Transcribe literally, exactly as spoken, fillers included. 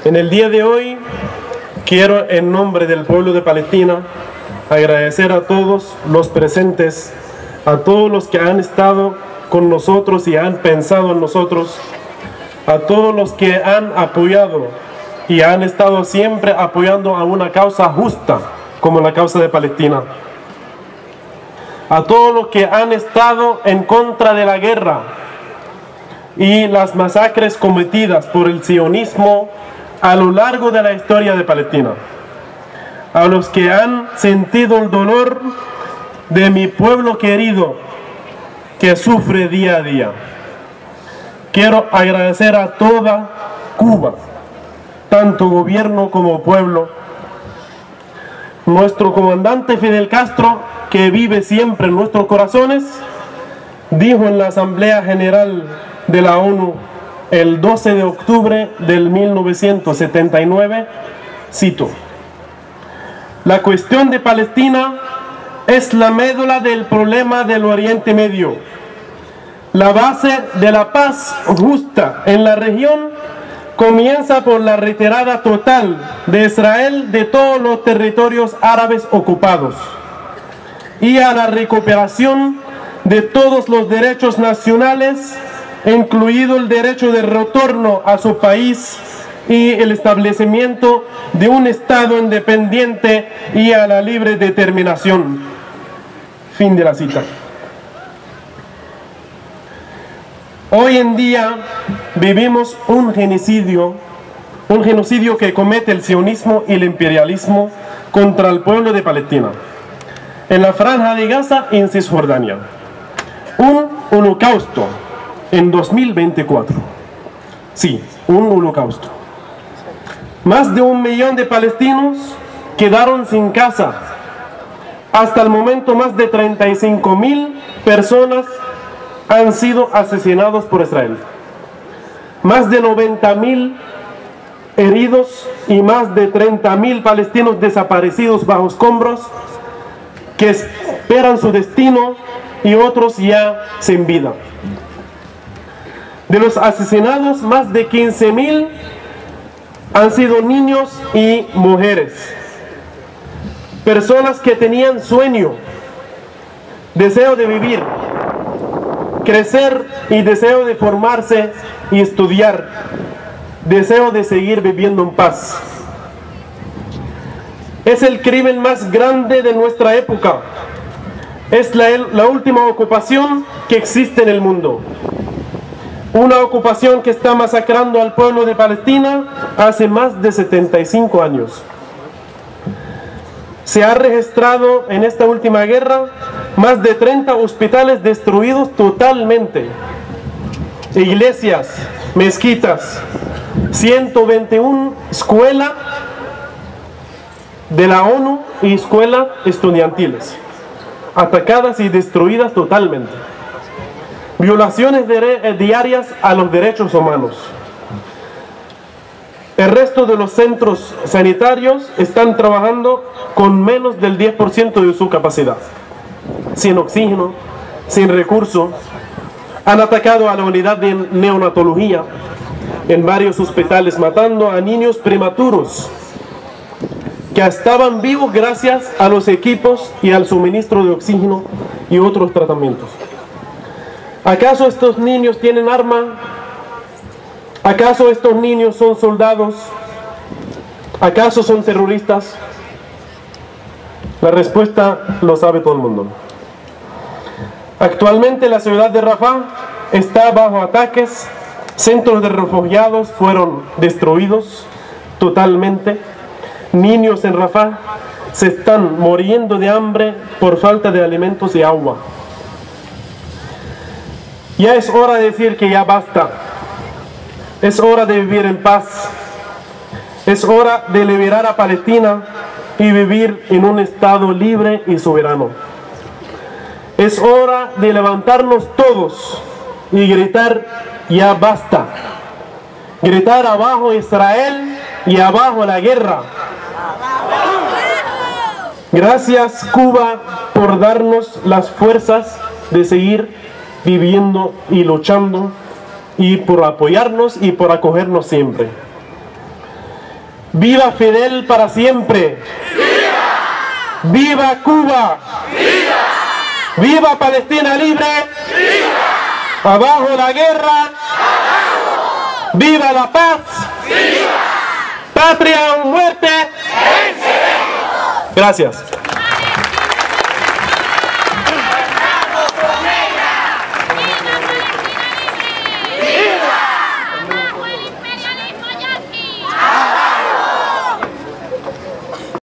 En el día de hoy quiero, en nombre del pueblo de Palestina, agradecer a todos los presentes, a todos los que han estado con nosotros y han pensado en nosotros, a todos los que han apoyado y han estado siempre apoyando a una causa justa como la causa de Palestina, a todos los que han estado en contra de la guerra y las masacres cometidas por el sionismo a lo largo de la historia de Palestina, a los que han sentido el dolor de mi pueblo querido que sufre día a día. Quiero agradecer a toda Cuba, tanto gobierno como pueblo, nuestro comandante Fidel Castro, que vive siempre en nuestros corazones, dijo en la Asamblea General de la ONU el doce de octubre del mil novecientos setenta y nueve, cito: "La cuestión de Palestina es la médula del problema del Oriente Medio. La base de la paz justa en la región comienza por la retirada total de Israel de todos los territorios árabes ocupados y a la recuperación de todos los derechos nacionales, incluido el derecho de retorno a su país y el establecimiento de un Estado independiente y a la libre determinación". Fin de la cita. Hoy en día vivimos un genocidio, un genocidio que comete el sionismo y el imperialismo contra el pueblo de Palestina, en la Franja de Gaza y en Cisjordania. Un holocausto en dos mil veinticuatro. Sí, un holocausto. Más de un millón de palestinos quedaron sin casa. Hasta el momento más de treinta y cinco mil personas han sido asesinados por Israel. Más de noventa mil heridos y más de treinta mil palestinos desaparecidos bajo escombros que esperan su destino y otros ya sin vida. De los asesinados, más de quince mil han sido niños y mujeres. Personas que tenían sueño, deseo de vivir, crecer y deseo de formarse y estudiar, deseo de seguir viviendo en paz. Es el crimen más grande de nuestra época. Es la, la última ocupación que existe en el mundo. Una ocupación que está masacrando al pueblo de Palestina hace más de setenta y cinco años. Se ha registrado en esta última guerra más de treinta hospitales destruidos totalmente, iglesias, mezquitas, ciento veintiuna escuelas de la ONU y escuelas estudiantiles atacadas y destruidas totalmente. Violaciones diarias a los derechos humanos. El resto de los centros sanitarios están trabajando con menos del diez por ciento de su capacidad, sin oxígeno, sin recursos. Han atacado a la unidad de neonatología en varios hospitales, matando a niños prematuros que estaban vivos gracias a los equipos y al suministro de oxígeno y otros tratamientos. ¿Acaso estos niños tienen arma? ¿Acaso estos niños son soldados? ¿Acaso son terroristas? La respuesta lo sabe todo el mundo. Actualmente la ciudad de Rafah está bajo ataques. Centros de refugiados fueron destruidos totalmente. Niños en Rafah se están muriendo de hambre por falta de alimentos y agua. Ya es hora de decir que ya basta. Es hora de vivir en paz. Es hora de liberar a Palestina y vivir en un Estado libre y soberano. Es hora de levantarnos todos y gritar: ya basta. Gritar abajo Israel y abajo la guerra. Gracias, Cuba, por darnos las fuerzas de seguir viviendo y luchando, y por apoyarnos y por acogernos siempre. ¡Viva Fidel para siempre! ¡Viva! ¡Viva Cuba! ¡Viva! ¡Viva Palestina libre! ¡Viva! ¡Abajo la guerra! ¡Abajo! ¡Viva la paz! ¡Viva! ¡Patria o muerte! ¡Venceremos! Gracias.